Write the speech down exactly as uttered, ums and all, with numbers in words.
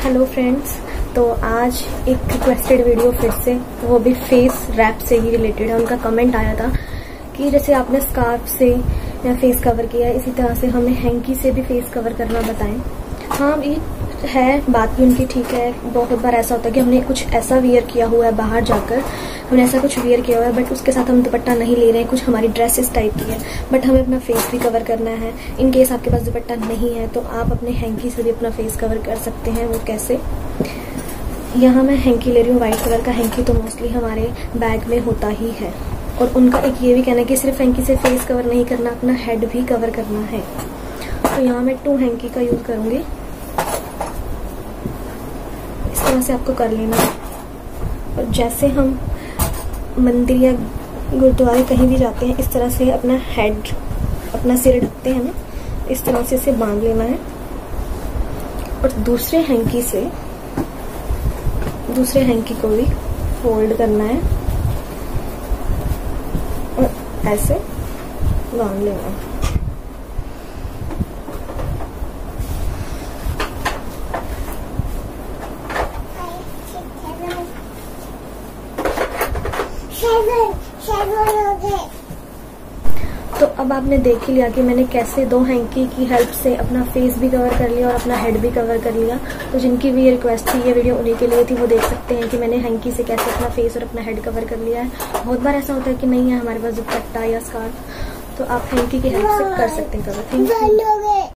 Hello friends, तो आज एक रिक्वेस्टेड वीडियो फिर से, वो भी फेस रैप से ही रिलेटेड है। उनका कमेंट आया था कि जैसे आपने स्कार्फ से या फेस कवर किया है, इसी तरह से हमें हैंकी से भी फेस कवर करना बताएं। हाँ, ये है, बात भी उनकी ठीक है। बहुत बार ऐसा होता है कि हमने कुछ ऐसा वियर किया हुआ है, बाहर जाकर हमने ऐसा कुछ वियर किया हुआ है, बट उसके साथ हम दुपट्टा नहीं ले रहे हैं, कुछ हमारी ड्रेस इस टाइप की है, बट हमें अपना फेस भी कवर करना है। इन केस आपके पास दुपट्टा नहीं है तो आप अपने हैंकी से भी अपना फेस कवर कर सकते हैं। वो कैसे? यहाँ मैं हैंकी ले रही हूँ, व्हाइट कलर का हैंकी तो मोस्टली हमारे बैग में होता ही है। और उनका एक ये भी कहना है कि सिर्फ हैंकी से फेस कवर नहीं करना, अपना हेड भी कवर करना है। तो यहाँ मैं टू हैंकी का यूज करूंगी। इस तरह से आपको कर लेना है। और जैसे हम मंदिर या गुरुद्वारे कहीं भी जाते हैं, इस तरह से अपना हेड, अपना सिर ढकते हैं ना, इस तरह से इसे बांध लेना है। और दूसरे हैंकी से दूसरे हैंकी को भी फोल्ड करना है और ऐसे बांध लेना है। तो अब आपने देख ही लिया कि मैंने कैसे दो हैंकी की हेल्प से अपना फेस भी कवर कर लिया और अपना हेड भी कवर कर लिया। तो जिनकी भी ये रिक्वेस्ट थी, ये वीडियो उन्हीं के लिए थी, वो देख सकते हैं कि मैंने हैंकी से कैसे अपना फेस और अपना हेड कवर कर लिया है। बहुत बार ऐसा होता है कि नहीं है हमारे पास दुपट्टा या स्कार्फ, तो आप हैंकी की हेल्प से कर सकते हैं कवर। Thank you.